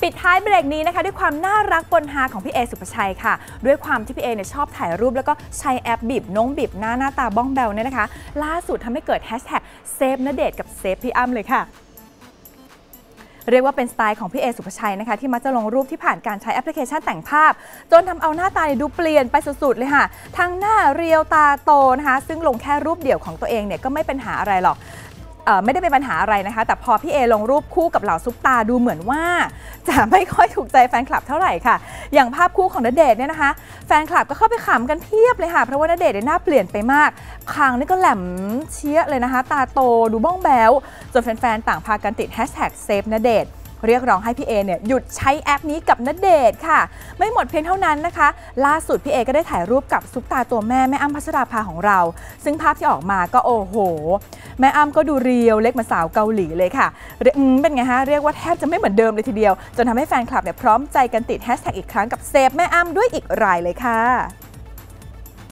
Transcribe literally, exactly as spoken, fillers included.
ปิดท้ายเบรกนี้นะคะด้วยความน่ารักปนฮาของพี่เอสุภชัยค่ะด้วยความที่พี่เอเนี่ยชอบถ่ายรูปแล้วก็ใช้แอปบีบน้องบีบหน้าหน้าตาบ้องแบวเนี่ยนะคะล่าสุดทำให้เกิดแฮชแท็กเซฟณเดชน์กับเซฟพี่อ้ำเลยค่ะเรียกว่าเป็นสไตล์ของพี่เอสุภชัยนะคะที่มักจะลงรูปที่ผ่านการใช้แอปพลิเคชันแต่งภาพจนทำเอาหน้าตาดูเปลี่ยนไปสุดๆเลยค่ะทั้งหน้าเรียวตาโตนะคะซึ่งลงแค่รูปเดี่ยวของตัวเองเนี่ยก็ไม่เป็นหาอะไรหรอกไม่ได้เป็นปัญหาอะไรนะคะแต่พอพี่เอลงรูปคู่กับเหล่าซุปตาดูเหมือนว่าจะไม่ค่อยถูกใจแฟนคลับเท่าไหร่ค่ะอย่างภาพคู่ของณเดชน์เนี่ยนะคะแฟนคลับก็เข้าไปขำกันเพียบเลยค่ะเพราะว่าณเดชน์เนี่ยหน้าเปลี่ยนไปมากคางนี่ก็แหลมเชี้ยเลยนะคะตาโตดูบ้องแบ้วจนแฟนๆต่างพากันติดแฮชแท็กเซฟณเดชน์เรียกร้องให้พี่เอเนี่ยหยุดใช้แอปนี้กับณเดชน์ค่ะไม่หมดเพียงเท่านั้นนะคะล่าสุดพี่เอก็ได้ถ่ายรูปกับซุปตาตัวแม่แม่อ้ำพัชราภาของเราซึ่งภาพที่ออกมาก็โอ้โหแม่อ้ำก็ดูเรียวเล็กเหมือนสาวเกาหลีเลยค่ะเป็นไงฮะเรียกว่าแทบจะไม่เหมือนเดิมเลยทีเดียวจนทำให้แฟนคลับเนี่ยพร้อมใจกันติดแฮชแท็กอีกครั้งกับเซฟแม่อ้ำด้วยอีกรายเลยค่ะ